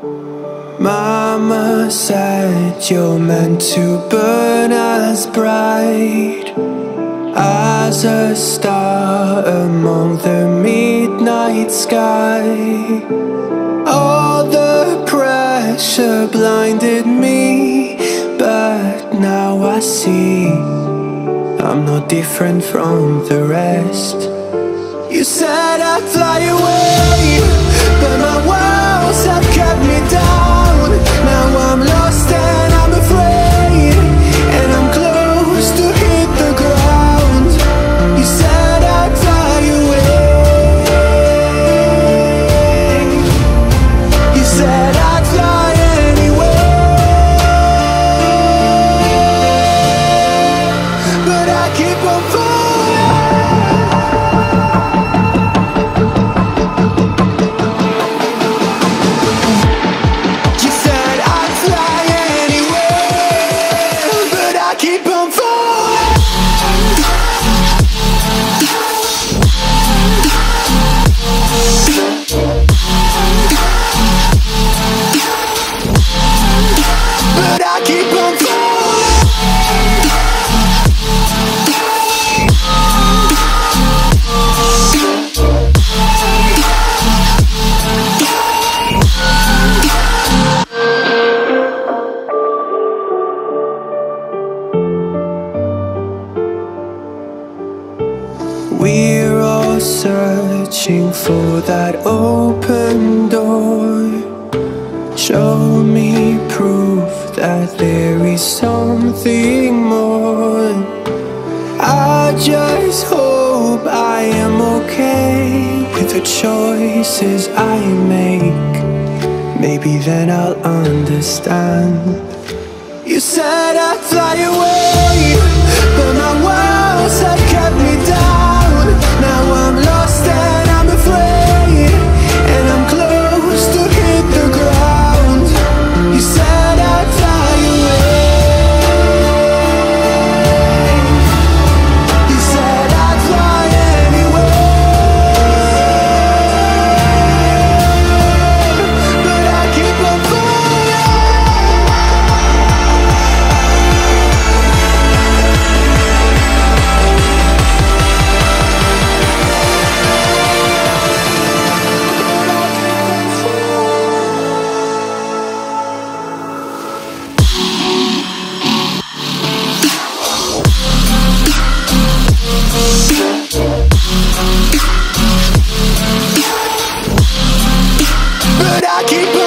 Mama said you're meant to burn as bright as a star among the midnight sky. All the pressure blinded me, but now I see I'm no different from the rest. You said I'd fly away, but my walls have kept me down. Now I'm lost and I'm afraid, and I'm close to hit the ground. You said I'd fly away. You said I'd fly anyway, but I keep on falling. You said I'd fly anyway, but I keep on falling. But I keep on falling. We're all searching for that open door. Show me proof that there is something more. I just hope I am okay with the choices I make. Maybe then I'll understand. You said I'd fly away, but my walls have kept me down. Now I'm lost and I'm afraid, and I'm close to hit the ground. You said I'd fly away. You said I'd fly anyway, but I keep on but I keep on